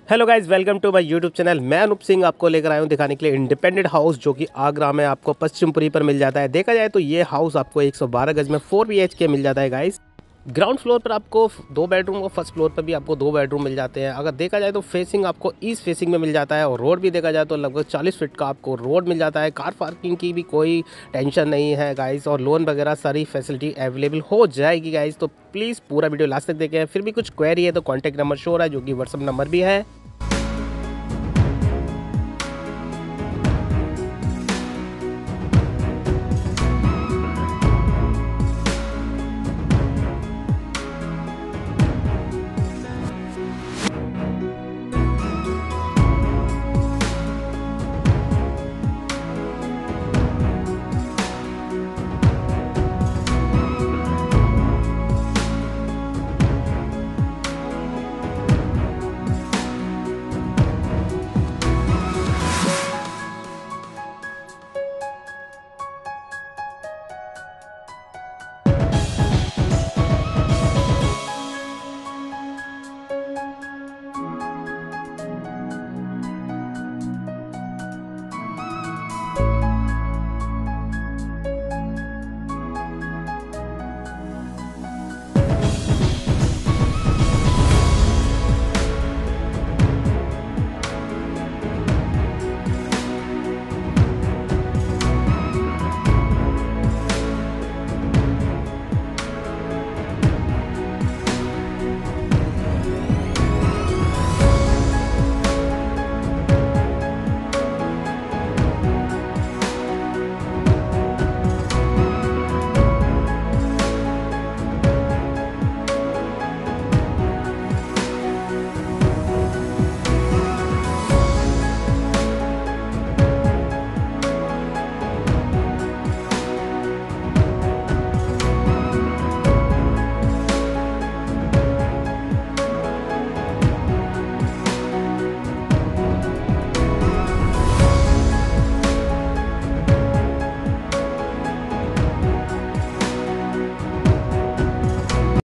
Hello guys, welcome to my YouTube channel. मैं अनूप सिंह आपको लेकर आया हूँ दिखाने के लिए इंडिपेंडेंट हाउस, जो कि आगरा में आपको पश्चिमपुरी पर मिल जाता है। देखा जाए तो ये हाउस आपको 112 गज में 4 BHK मिल जाता है गाइज। ग्राउंड फ्लोर पर आपको 2 बेडरूम और फर्स्ट फ्लोर पर भी आपको 2 बेडरूम मिल जाते हैं। अगर देखा जाए तो फेसिंग आपको ईस्ट फेसिंग में मिल जाता है और रोड भी देखा जाए तो लगभग 40 फीट का आपको रोड मिल जाता है। कार पार्किंग की भी कोई टेंशन नहीं है गाइस, और लोन वगैरह सारी फैसिलिटी अवेलेबल हो जाएगी गाइस। तो प्लीज़ पूरा वीडियो लास्ट तक देखें। फिर भी कुछ क्वेरी है तो कॉन्टैक्ट नंबर शो हो रहा है, जो कि व्हाट्सअप नंबर भी है।